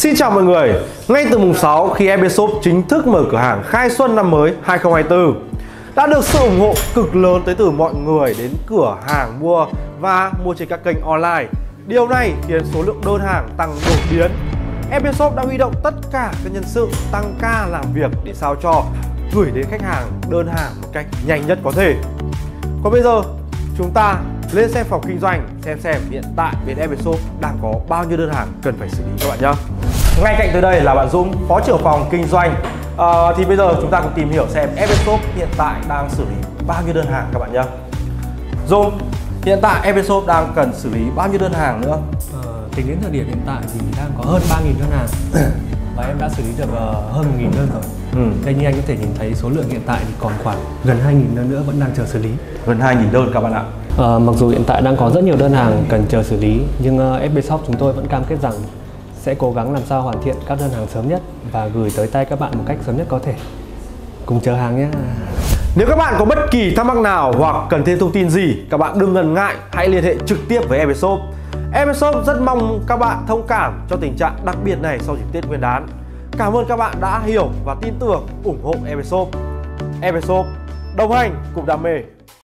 Xin chào mọi người. Ngay từ mùng 6 khi Ebeshop chính thức mở cửa hàng khai xuân năm mới 2024, đã được sự ủng hộ cực lớn tới từ mọi người đến cửa hàng mua và mua trên các kênh online. Điều này khiến số lượng đơn hàng tăng đột biến. Ebeshop đã huy động tất cả các nhân sự tăng ca làm việc để sao cho gửi đến khách hàng đơn hàng một cách nhanh nhất có thể. Còn bây giờ chúng ta lên xem phòng kinh doanh xem hiện tại bên Ebeshop đang có bao nhiêu đơn hàng cần phải xử lý các bạn nhé. Ngay cạnh tôi đây là bạn Dũng, phó trưởng phòng kinh doanh. Thì bây giờ chúng ta cùng tìm hiểu xem Ebeshop hiện tại đang xử lý bao nhiêu đơn hàng các bạn nhé. Dũng, hiện tại Ebeshop đang cần xử lý bao nhiêu đơn hàng nữa? Tính đến thời điểm hiện tại thì đang có hơn 3.000 đơn hàng và em đã xử lý được hơn 1.000 đơn rồi. Đây như anh có thể nhìn thấy số lượng hiện tại thì còn khoảng gần 2.000 đơn nữa vẫn đang chờ xử lý. Gần 2.000 đơn các bạn ạ. Mặc dù hiện tại đang có rất nhiều đơn hàng cần chờ xử lý, nhưng Ebeshop chúng tôi vẫn cam kết rằng sẽ cố gắng làm sao hoàn thiện các đơn hàng sớm nhất và gửi tới tay các bạn một cách sớm nhất có thể. Cùng chờ hàng nhé. Nếu các bạn có bất kỳ thắc mắc nào hoặc cần thêm thông tin gì, các bạn đừng ngần ngại, hãy liên hệ trực tiếp với Ebeshop. Ebeshop rất mong các bạn thông cảm cho tình trạng đặc biệt này sau dịp Tết Nguyên đán. Cảm ơn các bạn đã hiểu và tin tưởng ủng hộ Ebeshop. Ebeshop, đồng hành cùng đam mê.